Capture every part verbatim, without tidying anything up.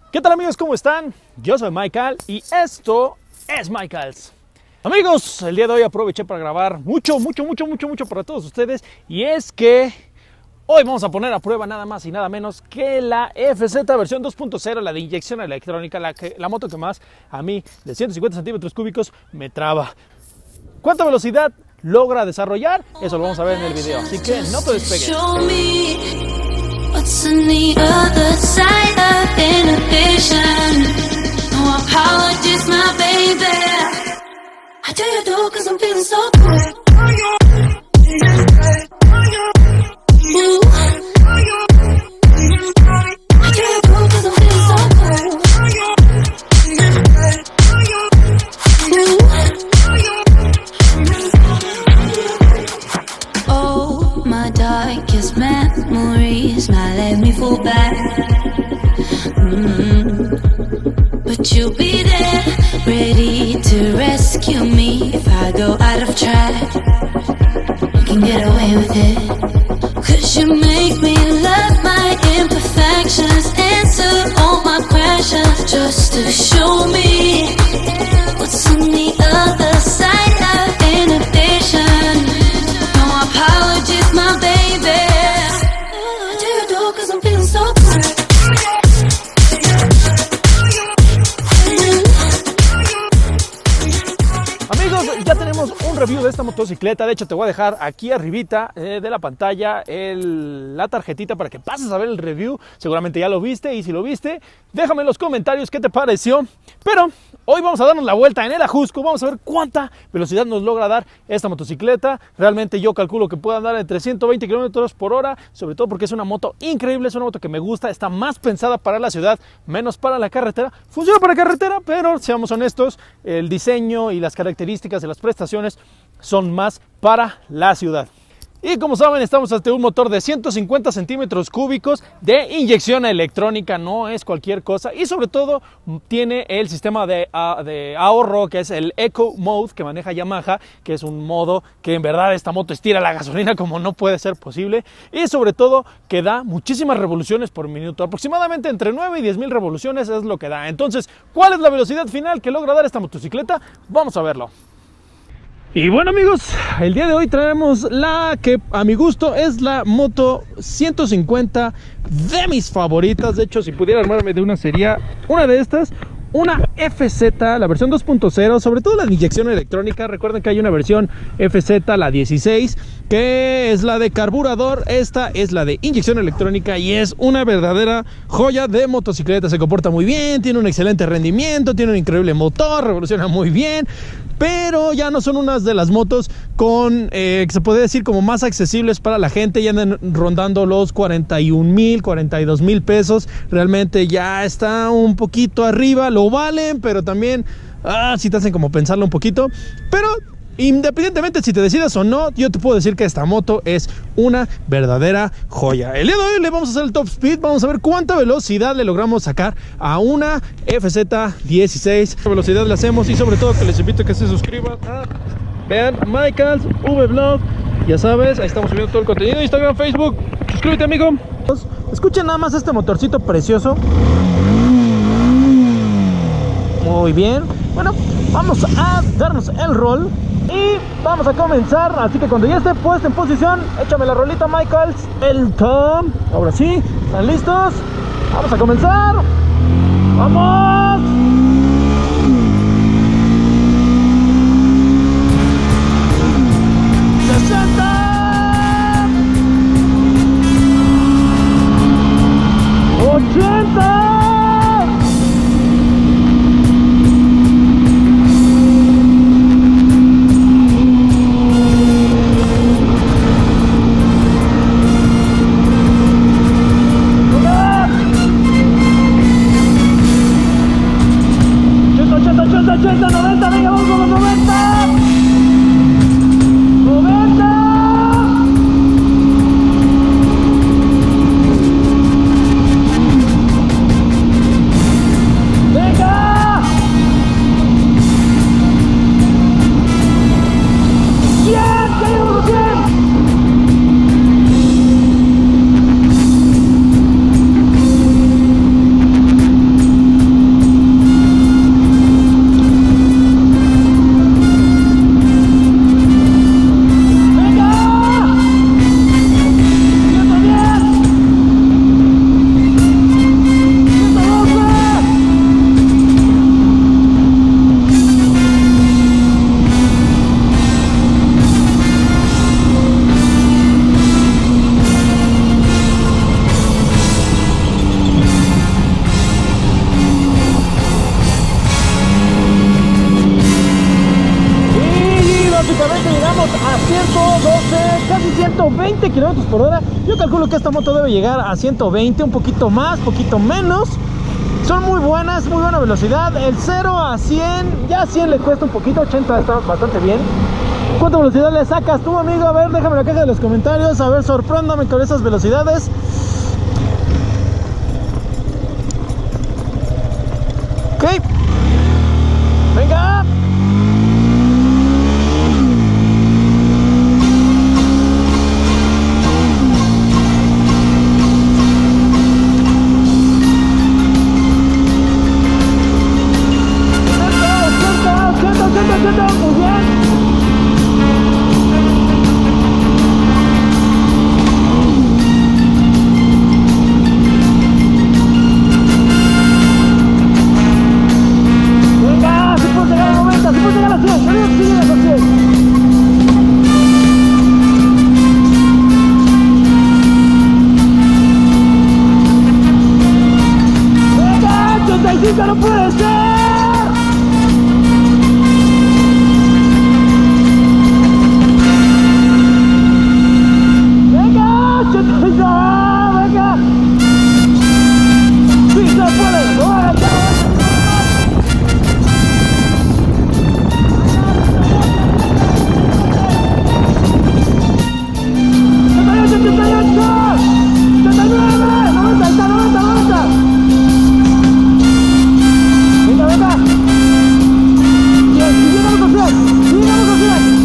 ¿Qué tal amigos? ¿Cómo están? Yo soy Michael y esto es Michaels. Amigos, el día de hoy aproveché para grabar mucho, mucho, mucho, mucho, mucho para todos ustedes. Y es que hoy vamos a poner a prueba nada más y nada menos que la F Z versión dos punto cero, la de inyección electrónica, la, que, la moto que más a mí de ciento cincuenta centímetros cúbicos me traba. ¿Cuánta velocidad logra desarrollar? Eso lo vamos a ver en el video, así que no te despegues. What's on the other side of inhibition? No apologies, my baby. I tell you do cause I'm feeling so good. Ooh. I tell you do cause I'm feeling so good. Ooh. Oh, my darkest memories might let me fall back. Mm-hmm. But you'll be there, ready to rescue me if I go out of track. You can get away with it, cause you make me love my imperfections, answer all my questions, just to show me what's on the other side of inhibition. No apologies, my baby. I do do cause I'm feeling so good. Amigos, ya tenemos un review de esta motocicleta. De hecho, te voy a dejar aquí arribita eh, de la pantalla el, la tarjetita para que pases a ver el review. Seguramente ya lo viste, y si lo viste, déjame en los comentarios qué te pareció. Pero hoy vamos a darnos la vuelta en el Ajusco. Vamos a ver cuánta velocidad nos logra dar esta motocicleta. Realmente yo calculo que puede andar entre ciento veinte kilómetros por hora, sobre todo porque es una moto increíble, es una moto que me gusta, está más pensada para la ciudad, menos para la carretera. Funciona para carretera, pero seamos honestos, el diseño y las características de las prestaciones son más para la ciudad. Y como saben, estamos ante un motor de ciento cincuenta centímetros cúbicos de inyección electrónica, no es cualquier cosa, y sobre todo tiene el sistema de, uh, de ahorro, que es el Eco Mode que maneja Yamaha, que es un modo que en verdad esta moto estira la gasolina como no puede ser posible, y sobre todo que da muchísimas revoluciones por minuto, aproximadamente entre nueve y diez mil revoluciones es lo que da. Entonces, ¿cuál es la velocidad final que logra dar esta motocicleta? Vamos a verlo. Y bueno amigos, el día de hoy traemos la que a mi gusto es la moto ciento cincuenta de mis favoritas. De hecho, si pudiera armarme de una, sería una de estas, una F Z, la versión dos punto cero, sobre todo la de inyección electrónica. Recuerden que hay una versión F Z, la dieciséis, que es la de carburador. Esta es la de inyección electrónica y es una verdadera joya de motocicleta. Se comporta muy bien, tiene un excelente rendimiento, tiene un increíble motor, revoluciona muy bien, pero ya no son unas de las motos con, eh, que se puede decir como más accesibles para la gente. Ya andan rondando los cuarenta y un mil, cuarenta y dos mil pesos. Realmente ya está un poquito arriba, lo valen, pero también ah, si te hacen como pensarlo un poquito. Pero independientemente si te decides o no, yo te puedo decir que esta moto es una verdadera joya. El día de hoy le vamos a hacer el top speed. Vamos a ver cuánta velocidad le logramos sacar a una F Z dieciséis. ¿Qué velocidad le hacemos? Y sobre todo que les invito a que se suscriban a, vean, Michaels Vlog. Ya sabes, ahí estamos subiendo todo el contenido, Instagram, Facebook. Suscríbete, amigo. Escuchen nada más este motorcito precioso. Muy bien. Bueno, vamos a darnos el rol y vamos a comenzar. Así que cuando ya esté puesto en posición, échame la rolita, Michaels. El tom. Ahora sí, ¿están listos? Vamos a comenzar. ¡Vamos! ¡sesenta! ¡ochenta! ochenta, noventa, venga, vamos con los noventa. noventa. kilómetros por hora. Yo calculo que esta moto debe llegar a ciento veinte, un poquito más, poquito menos. Son muy buenas, muy buena velocidad. El cero a cien, ya cien le cuesta un poquito, ochenta está bastante bien. ¿Cuánta velocidad le sacas tú, amigo? A ver, déjame en la caja de los comentarios. A ver, sorpréndame con esas velocidades. Ok. Venga. Muy bien. ¡No puede ser! ¡Venga! ¡ochenta y dos! ¡Venga! ¡Sí se puede! ¡Lo va a ganar! ¡setenta y ocho! ¡setenta y nueve! ¡noventa! ¡Está noventa! ¡noventa! Venga, bien, y llegamos a cien, y llegamos a cien.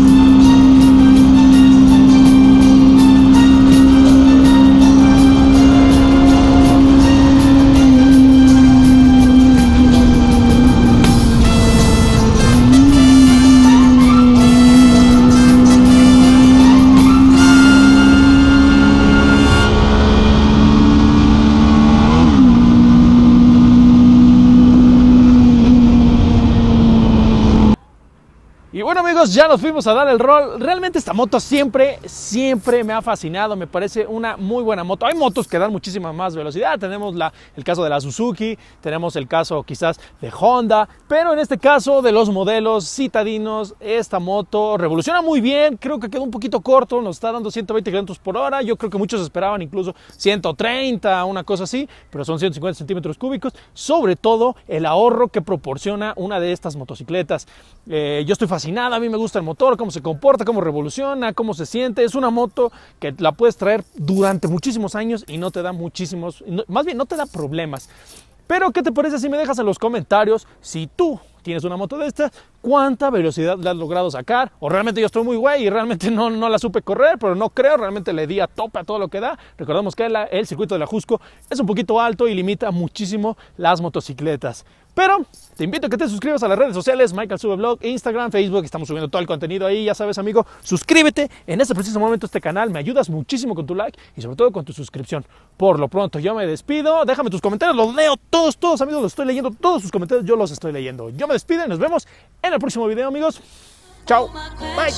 Y bueno, amigos, ya nos fuimos a dar el rol. Realmente esta moto siempre, siempre me ha fascinado. Me parece una muy buena moto. Hay motos que dan muchísima más velocidad. Tenemos la, el caso de la Suzuki, tenemos el caso quizás de Honda, pero en este caso de los modelos citadinos, esta moto revoluciona muy bien. Creo que quedó un poquito corto, nos está dando ciento veinte kilómetros por hora. Yo creo que muchos esperaban incluso ciento treinta, una cosa así, pero son ciento cincuenta centímetros cúbicos. Sobre todo el ahorro que proporciona una de estas motocicletas. Eh, yo estoy fascinado. A mí me gusta el motor, cómo se comporta, cómo revoluciona, cómo se siente. Es una moto que la puedes traer durante muchísimos años y no te da muchísimos, no, más bien no te da problemas. Pero ¿qué te parece si me dejas en los comentarios si tú tienes una moto de esta, cuánta velocidad le has logrado sacar? O realmente yo estoy muy güey y realmente no, no la supe correr, pero no creo, realmente le di a tope a todo lo que da. Recordemos que la, el circuito de la Jusco es un poquito alto y limita muchísimo las motocicletas. Pero te invito a que te suscribas a las redes sociales, Michael Sube Blog, Instagram, Facebook, estamos subiendo todo el contenido ahí, ya sabes, amigo. Suscríbete en este preciso momento a este canal, me ayudas muchísimo con tu like y sobre todo con tu suscripción. Por lo pronto yo me despido, déjame tus comentarios, los leo todos, todos, amigos, los estoy leyendo, todos sus comentarios yo los estoy leyendo. Yo me despido y nos vemos en el próximo video, amigos. Chao, bye.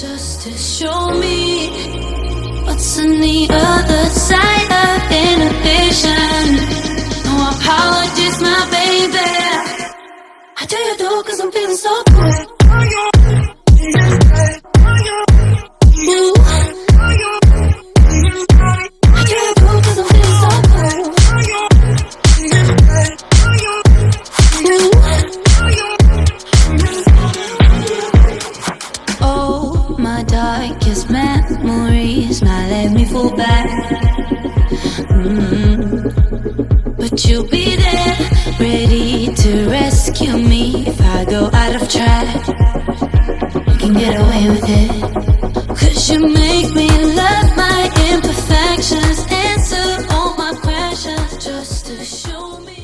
What's on the other side of inhibition? No apologies, my baby. I tell you though, cause I'm feeling so good. Ooh. I tell you though, cause I'm feeling so good. Ooh. Oh, my darkest memories now let me fall back. Mm-hmm. But you'll be there, ready to rescue me if I go out of track. You can get away with it, cause you make me love my imperfections, answer all my questions just to show me.